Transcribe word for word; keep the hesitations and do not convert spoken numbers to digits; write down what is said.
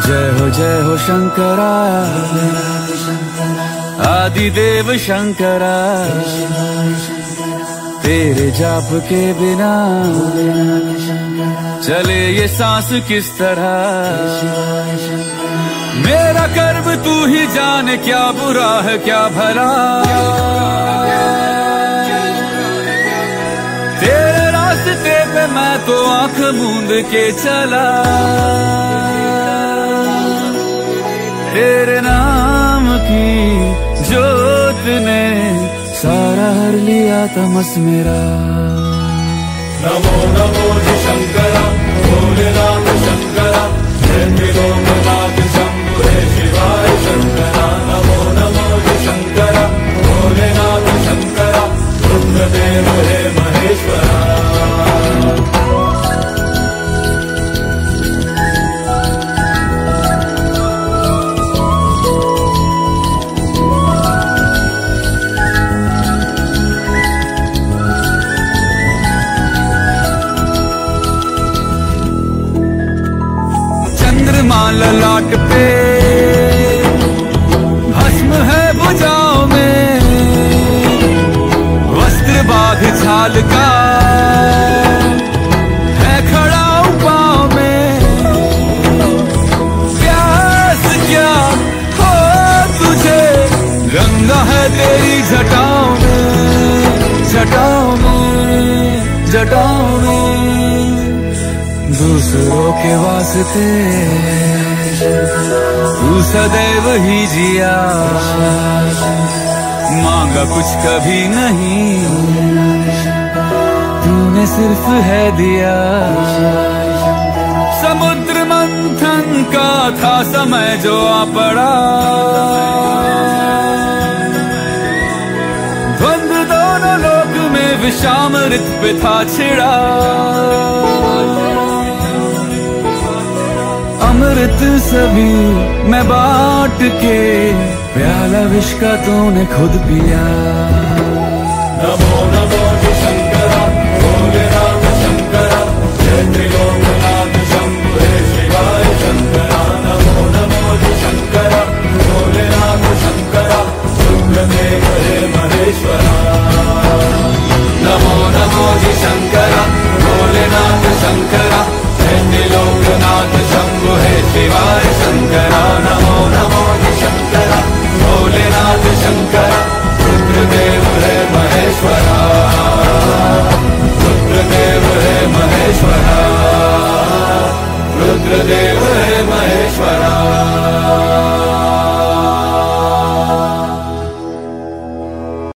जय हो जय हो शंकरा, आदिदेव शंकरा, तेरे जाप के बिना चले ये सांस किस तरह। मेरा कर्म तू ही जाने, क्या बुरा है क्या भला, तेरे रास्ते पे मैं तो आंख मूंद के चला। तेरे नाम की जोत ने सारा हर लिया तमस मेरा। नमो नमो जी शंकरा, भोलेनाथ शंकरा, जय त्रिलोकनाथ शंभु हे शिवाय शंकरा। नमो नमो जी शंकरा, भोलेनाथ शंकरा, रुद्रदेव हे महेश्वरा। ललाट पे भस्म है भुजाओं में, वस्त्र बाघ छाल का है खड़ा पाँव में। प्यास क्या हो तुझे, गंगा है तेरी जटाओं में, जटाओं में, जटाओं में। दूसरों के वास्ते तू सदैव ही जिया, मांगा कुछ कभी नहीं, तूने सिर्फ है दिया। समुद्र मंथन का था समय जो आ पड़ा, द्वंद्व दोनों लोक में विषामृत पे था छिड़ा। अमृत सभी मैं बांट के, प्याला विष का तूने खुद पिया। नमो नमो जी शंकरा, भोलेनाथ शंकरा, जय त्रिलोकनाथ शंभु हे शिवाय शंकरा। नमो नमो जी शंकरा, भोलेनाथ शंकरा, रुद्रदेव हे महेश्वरा। नमो नमो जी शंकरा, भोलेनाथ शंकरा, जय त्रिलोकनाथ शंभु हे शिवाय शंकरा। नमो नमो जी शंकरा, भोलेनाथ शंकरा, रुद्रदेव हे महेश्वरा, रुद्रदेव हे महेश्वरा, रुद्रदेव